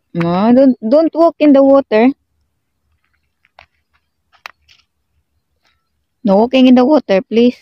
No, don't walk in the water. No walking in the water, please.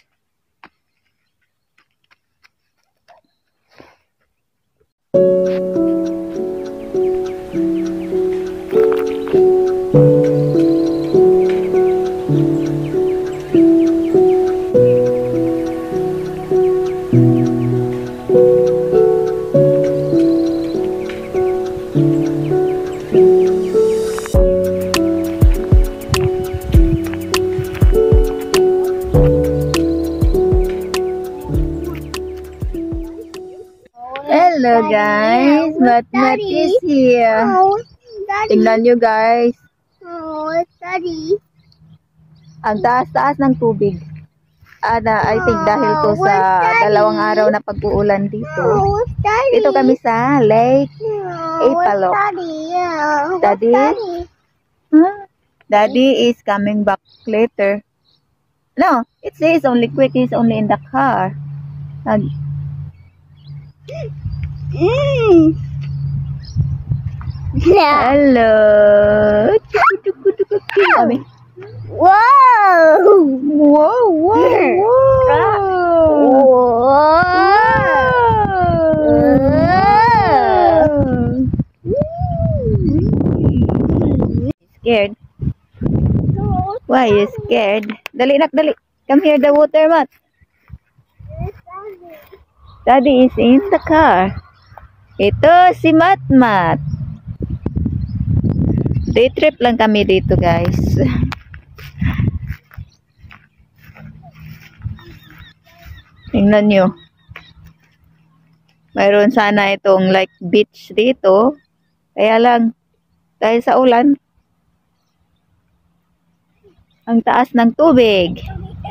Hello guys, Mat is here. Tingnan nyo guys. Daddy. Ang taas-taas ng tubig. I think dahil to sa dalawang araw na pag-uulan dito. Dito kami sa Lake Eppalock. Daddy? Huh? Daddy is coming back later. No, it says only quick. He's only in the car. Hello. Wow! Wow, wow, Scared? Why you scared? Dali nak, dali. Come here, the water mat. Daddy is in the car. Ito si Mat. Day trip lang kami dito, guys. Tingnan nyo. Mayroon sana itong like beach dito. Kaya lang, dahil sa ulan, ang taas ng tubig.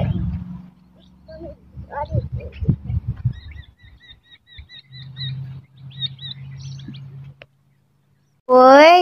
Boy,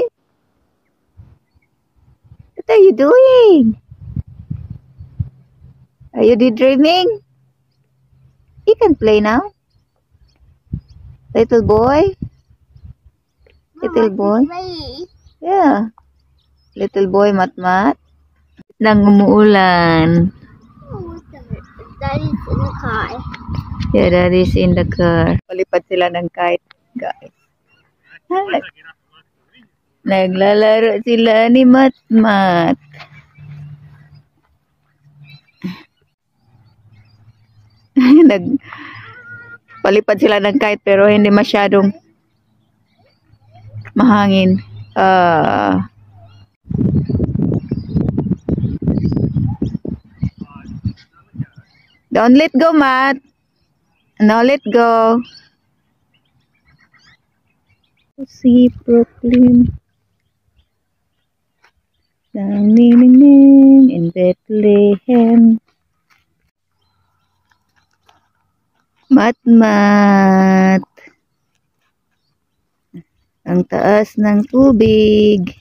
what are you doing? Are you daydreaming? You can play now. Little boy? Little boy? Yeah. Little boy, Mat. Nang umuulan. Daddy's in the car. Yeah, Daddy's in the car. Palipad sila ng kite, guys. Naglalaro sila ni Mat. Palipad sila ng kite pero hindi masyadong mahangin. Don't let go, Mat. No, let go. See Brooklyn. In Bethlehem. Mat. Ang taas ng tubig.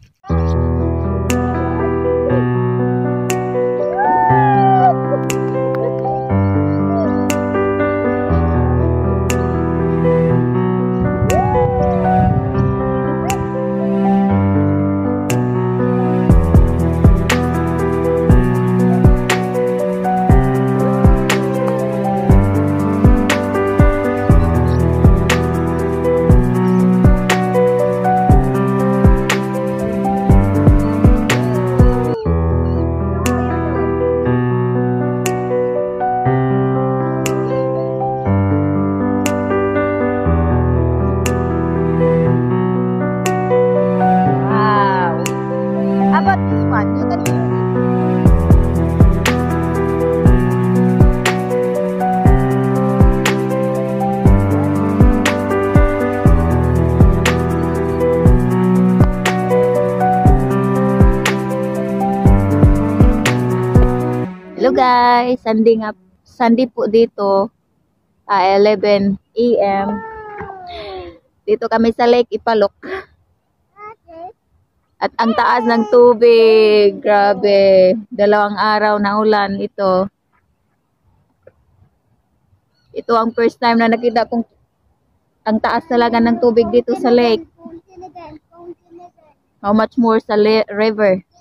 Hello guys, Sunday po dito, 11 AM. Dito kami sa Lake Eppalock. At ang taas ng tubig, grabe. 2 araw na ulan ito. Ito ang first time na nakita kong ang taas talaga ng tubig dito sa lake. How much more sa river?